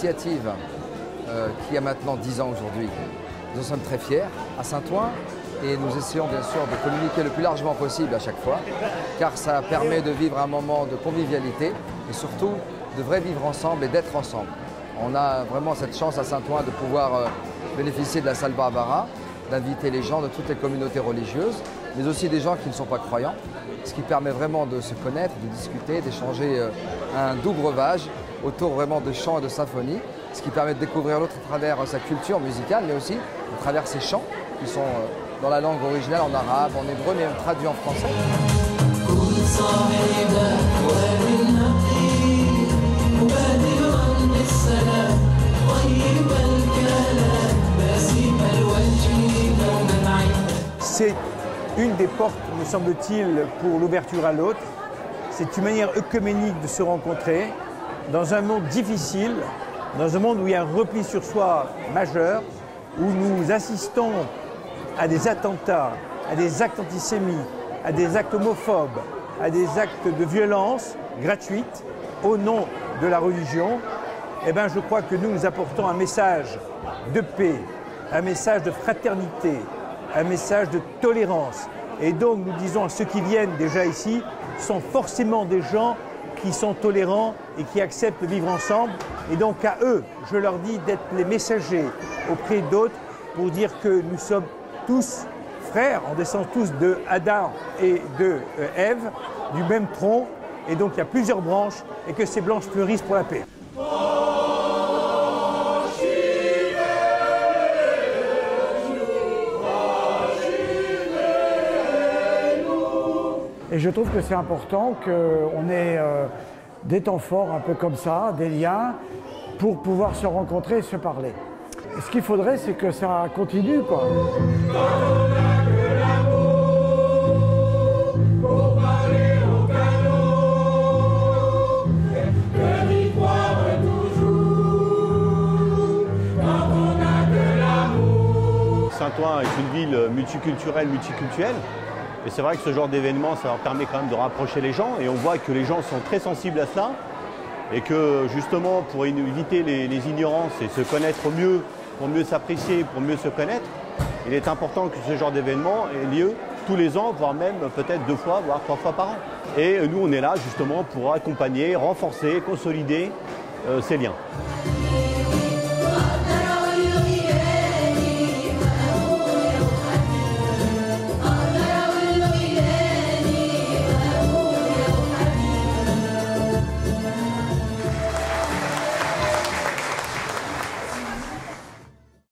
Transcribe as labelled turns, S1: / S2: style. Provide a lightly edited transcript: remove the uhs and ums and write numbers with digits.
S1: initiative qui a maintenant 10 ans aujourd'hui. Nous en sommes très fiers à Saint-Ouen et nous essayons bien sûr de communiquer le plus largement possible à chaque fois, car ça permet de vivre un moment de convivialité et surtout de vrai vivre ensemble et d'être ensemble. On a vraiment cette chance à Saint-Ouen de pouvoir bénéficier de la salle Barbara, d'inviter les gens de toutes les communautés religieuses, mais aussi des gens qui ne sont pas croyants, ce qui permet vraiment de se connaître, de discuter, d'échanger un doux breuvage autour vraiment de chants et de symphonies, ce qui permet de découvrir l'autre à travers sa culture musicale, mais aussi à travers ses chants qui sont dans la langue originale, en arabe, en hébreu, mais même traduits en français.
S2: C'est une des portes, me semble-t-il, pour l'ouverture à l'autre. C'est une manière œcuménique de se rencontrer dans un monde difficile, dans un monde où il y a un repli sur soi majeur, où nous assistons à des attentats, à des actes antisémites, à des actes homophobes, à des actes de violence gratuite au nom de la religion. Eh bien, je crois que nous apportons un message de paix, un message de fraternité, un message de tolérance. Et donc, nous disons à ceux qui viennent déjà ici, sont forcément des gens qui sont tolérants et qui acceptent de vivre ensemble. Et donc, à eux, je leur dis d'être les messagers auprès d'autres pour dire que nous sommes tous frères, on descend tous de Adam et de Ève, du même tronc. Et donc, il y a plusieurs branches et que ces branches fleurissent pour la paix.
S3: Et je trouve que c'est important qu'on ait des temps forts un peu comme ça, des liens, pour pouvoir se rencontrer et se parler. Et ce qu'il faudrait, c'est que ça continue, quoi.
S4: Saint-Ouen est une ville multiculturelle, multiculturelle. Et c'est vrai que ce genre d'événement, ça leur permet quand même de rapprocher les gens. Et on voit que les gens sont très sensibles à cela. Et que justement, pour éviter les ignorances et se connaître mieux, pour mieux s'apprécier, pour mieux se connaître, il est important que ce genre d'événement ait lieu tous les ans, voire même peut-être 2 fois, voire 3 fois par an. Et nous, on est là justement pour accompagner, renforcer, consolider ces liens.